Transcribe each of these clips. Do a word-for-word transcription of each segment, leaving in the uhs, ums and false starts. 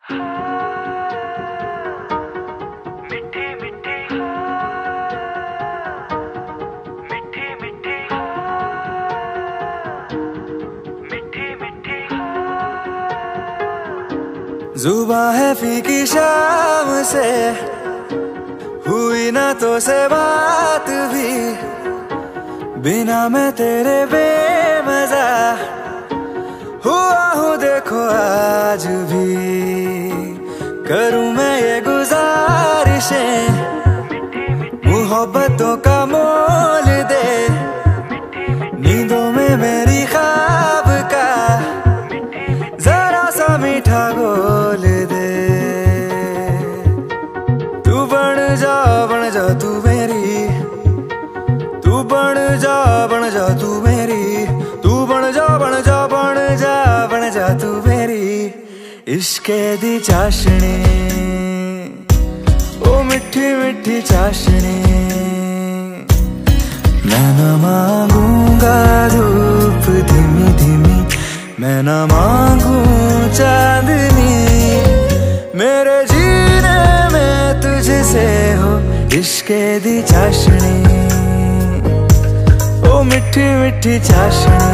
मिठी मिठी मिठी मिठी मिठी मिठी जुबां है फीकी शाम से हुई ना तो से बात भी, बिना मैं तेरे बेमजा हुआ हूँ देखो आज भी। करूँ मैं ये गुजारिशें मोहब्बतों का मोल दे, नींदों में मेरी ख्वाब का जरा सा मीठा घोल दे। तू बन जा बन जा तू मेरी, तू बन जा बन जा तू मेरी, तू बन जा बन जा बन जा बन जा तू मेरी इश्के दी चाशनी, ओ मिठी मिठी चाशनी। मैं न मांगूंगा धूप धीमी धीमी, मैं न मांगू चांदनी, मेरे जीने में तुझसे हो इश्के दी चाशनी, ओ मिठी मिठी चाशनी।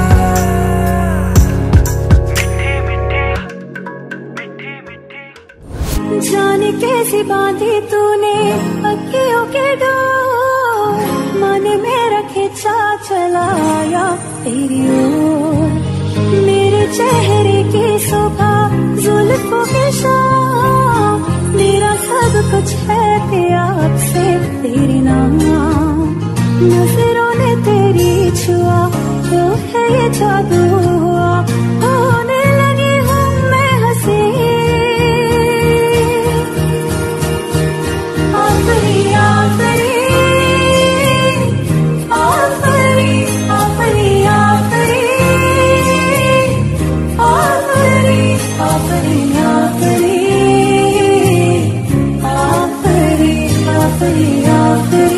जाने कैसी बांधी तूने अखियों के डोर, मन में रखे चा चलाया तेरी ओर। मेरे चेहरे की शोभा जुल्फों के शाम, मेरा सब कुछ है त्याग से तेरे नाम। नजरों ने तेरी छुआ तो है ये जादू हुआ, होने लगी हूँ मैं हंसी। आफरी आफरी आफरी आफरी आफरी आफरी आफरी आफरी आफरी आफरी आफरी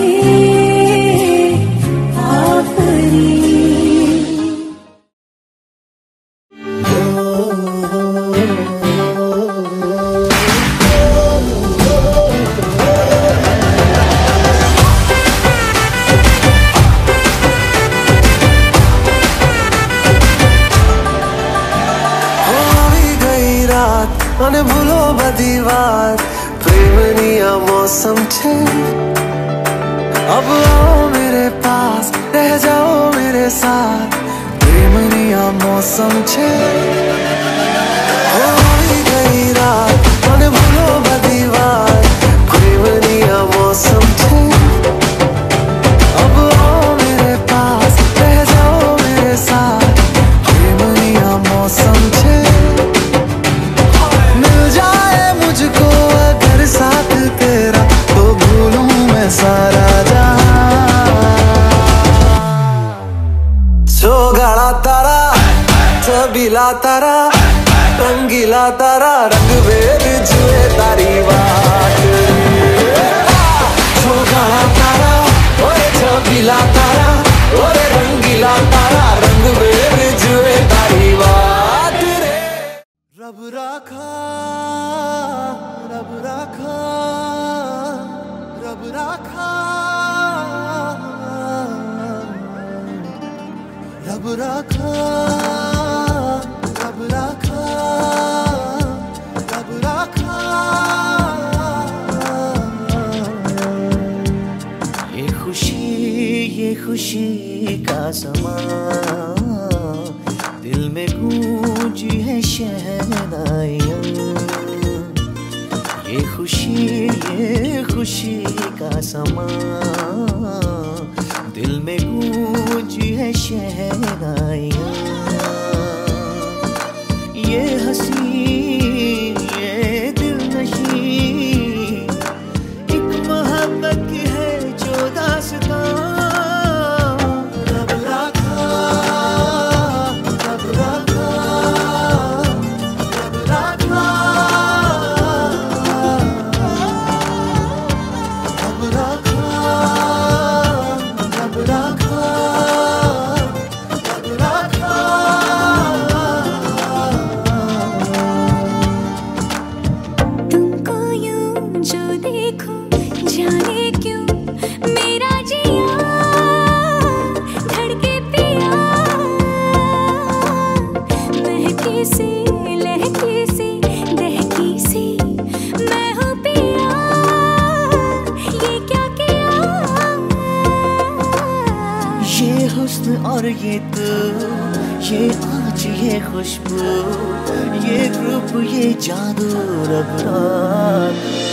અને ભૂલો બધી વાત પ્રેમની આ मौसम छे। अब आओ मेरे पास रह जाओ मेरे साथ, प्रेमनी आ मौसम छे। होई गई रात અને ભૂલો બધી વાત પ્રેમની आ मौसम छे। अब आओ मेरे पास रह जाओ मेरे साथ, प्रेमनी आ मौसम छे। मुझको अगर साथ तेरा तो भूलूं मैं सारा जहां। सोगाड़ा तारा छबीला तारा रंगीला तारा, रंग वेद जुए तारी बात। सोगाड़ा तारा ओरे छबीला तारा ओरे रंगीला तारा, रंग वेद जुए तारी बात रे। रब राखा रब राखा रब राखा रब राखा रब राखा रब राखा। ये खुशी ये खुशी का समा, दिल में गूंजी है शहनाइयाँ। ये खुशी ये खुशी का समा, दिल में गूंजी है शहनाइयाँ। ये हंसी ये दिल नशीं एक मोहब्बत की है जो दास्तां। और ये तू, ये आँच ये खुशबू, ये रूप ये जादू रब रात